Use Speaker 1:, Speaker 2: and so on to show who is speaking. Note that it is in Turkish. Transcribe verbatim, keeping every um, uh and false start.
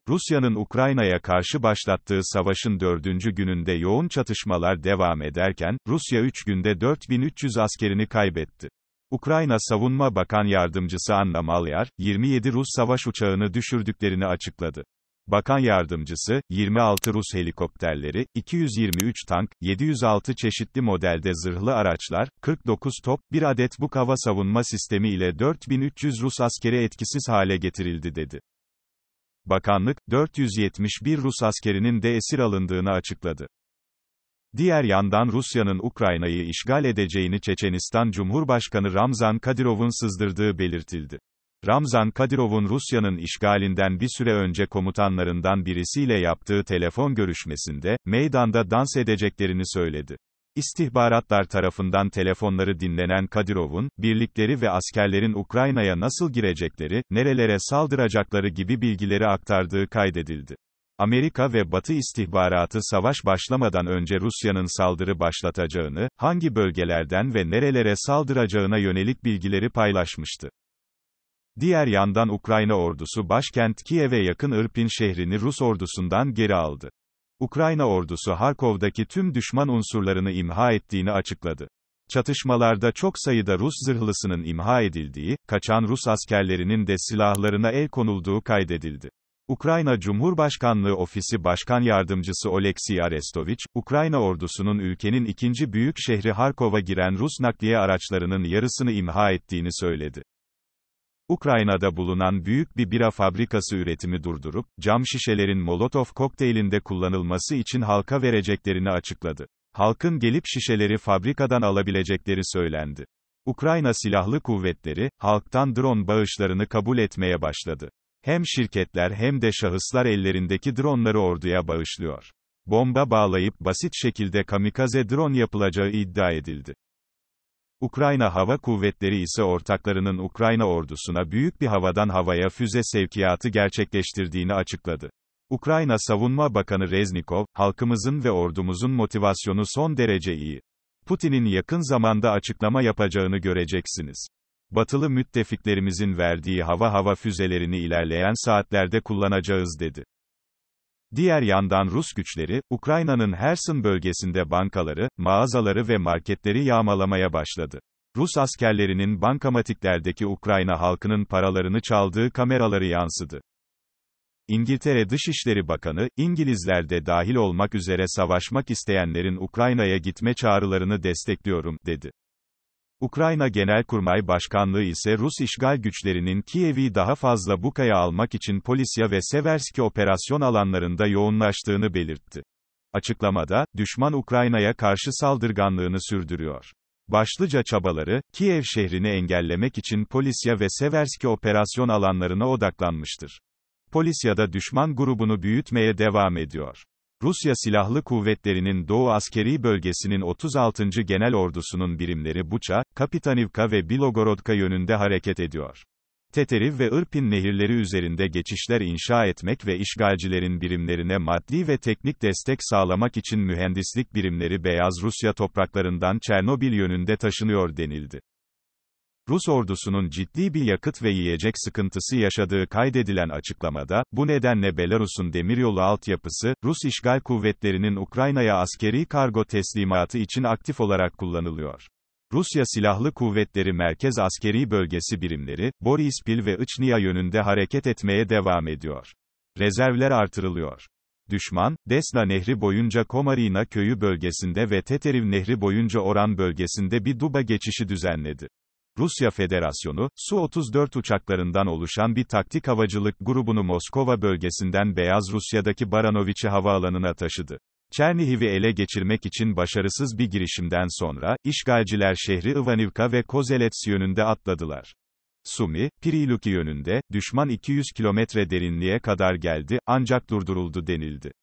Speaker 1: Rusya'nın Ukrayna'ya karşı başlattığı savaşın dördüncü gününde yoğun çatışmalar devam ederken, Rusya üç günde dört bin üç yüz askerini kaybetti. Ukrayna Savunma Bakan Yardımcısı Anna Malyar, yirmi yedi Rus savaş uçağını düşürdüklerini açıkladı. Bakan yardımcısı, yirmi altı Rus helikopterleri, iki yüz yirmi üç tank, yedi yüz altı çeşitli modelde zırhlı araçlar, kırk dokuz top, bir adet Buk hava savunma sistemi ile dört bin üç yüz Rus askeri etkisiz hale getirildi dedi. Bakanlık, dört yüz yetmiş bir Rus askerinin de esir alındığını açıkladı. Diğer yandan Rusya'nın Ukrayna'yı işgal edeceğini Çeçenistan Cumhurbaşkanı Ramzan Kadyrov'un sızdırdığı belirtildi. Ramzan Kadyrov'un Rusya'nın işgalinden bir süre önce komutanlarından birisiyle yaptığı telefon görüşmesinde, meydanda dans edeceklerini söyledi. İstihbaratlar tarafından telefonları dinlenen Kadyrov'un, birlikleri ve askerlerin Ukrayna'ya nasıl girecekleri, nerelere saldıracakları gibi bilgileri aktardığı kaydedildi. Amerika ve Batı istihbaratı savaş başlamadan önce Rusya'nın saldırı başlatacağını, hangi bölgelerden ve nerelere saldıracağına yönelik bilgileri paylaşmıştı. Diğer yandan Ukrayna ordusu başkent Kiev'e yakın Irpin şehrini Rus ordusundan geri aldı. Ukrayna ordusu Harkov'daki tüm düşman unsurlarını imha ettiğini açıkladı. Çatışmalarda çok sayıda Rus zırhlısının imha edildiği, kaçan Rus askerlerinin de silahlarına el konulduğu kaydedildi. Ukrayna Cumhurbaşkanlığı Ofisi Başkan Yardımcısı Oleksiy Arestoviç, Ukrayna ordusunun ülkenin ikinci büyük şehri Harkov'a giren Rus nakliye araçlarının yarısını imha ettiğini söyledi. Ukrayna'da bulunan büyük bir bira fabrikası üretimi durdurup, cam şişelerin Molotov kokteylinde kullanılması için halka vereceklerini açıkladı. Halkın gelip şişeleri fabrikadan alabilecekleri söylendi. Ukrayna Silahlı Kuvvetleri, halktan drone bağışlarını kabul etmeye başladı. Hem şirketler hem de şahıslar ellerindeki dronları orduya bağışlıyor. Bomba bağlayıp basit şekilde kamikaze drone yapılacağı iddia edildi. Ukrayna Hava Kuvvetleri ise ortaklarının Ukrayna ordusuna büyük bir havadan havaya füze sevkiyatı gerçekleştirdiğini açıkladı. Ukrayna Savunma Bakanı Reznikov, halkımızın ve ordumuzun motivasyonu son derece iyi. Putin'in yakın zamanda açıklama yapacağını göreceksiniz. Batılı müttefiklerimizin verdiği hava hava füzelerini ilerleyen saatlerde kullanacağız dedi. Diğer yandan Rus güçleri, Ukrayna'nın Herson bölgesinde bankaları, mağazaları ve marketleri yağmalamaya başladı. Rus askerlerinin bankamatiklerdeki Ukrayna halkının paralarını çaldığı kameraları yansıdı. İngiltere Dışişleri Bakanı, İngilizler de dahil olmak üzere savaşmak isteyenlerin Ukrayna'ya gitme çağrılarını destekliyorum, dedi. Ukrayna Genelkurmay Başkanlığı ise Rus işgal güçlerinin Kiev'i daha fazla Buka'ya almak için Polisya ve Severski operasyon alanlarında yoğunlaştığını belirtti. Açıklamada, düşman Ukrayna'ya karşı saldırganlığını sürdürüyor. Başlıca çabaları, Kiev şehrini engellemek için Polisya ve Severski operasyon alanlarına odaklanmıştır. Polisya'da düşman grubunu büyütmeye devam ediyor. Rusya Silahlı Kuvvetleri'nin Doğu Askeri Bölgesi'nin otuz altıncı Genel Ordusu'nun birimleri Buça, Kapitanivka ve Bilogorodka yönünde hareket ediyor. Teteriv ve Irpin nehirleri üzerinde geçişler inşa etmek ve işgalcilerin birimlerine maddi ve teknik destek sağlamak için mühendislik birimleri Beyaz Rusya topraklarından Çernobil yönünde taşınıyor denildi. Rus ordusunun ciddi bir yakıt ve yiyecek sıkıntısı yaşadığı kaydedilen açıklamada, bu nedenle Belarus'un demiryolu altyapısı, Rus işgal kuvvetlerinin Ukrayna'ya askeri kargo teslimatı için aktif olarak kullanılıyor. Rusya Silahlı Kuvvetleri Merkez Askeri Bölgesi birimleri, Borispil ve Ichnia yönünde hareket etmeye devam ediyor. Rezervler artırılıyor. Düşman, Desna Nehri boyunca Komarina köyü bölgesinde ve Teteriv Nehri boyunca Oran bölgesinde bir Duba geçişi düzenledi. Rusya Federasyonu, Su otuz dört uçaklarından oluşan bir taktik havacılık grubunu Moskova bölgesinden Beyaz Rusya'daki Baranoviçi havaalanına taşıdı. Çernihiv'i ele geçirmek için başarısız bir girişimden sonra, işgalciler şehri Ivanivka ve Kozelets yönünde atladılar. Sumi, Piriluki yönünde, düşman iki yüz kilometre derinliğe kadar geldi, ancak durduruldu denildi.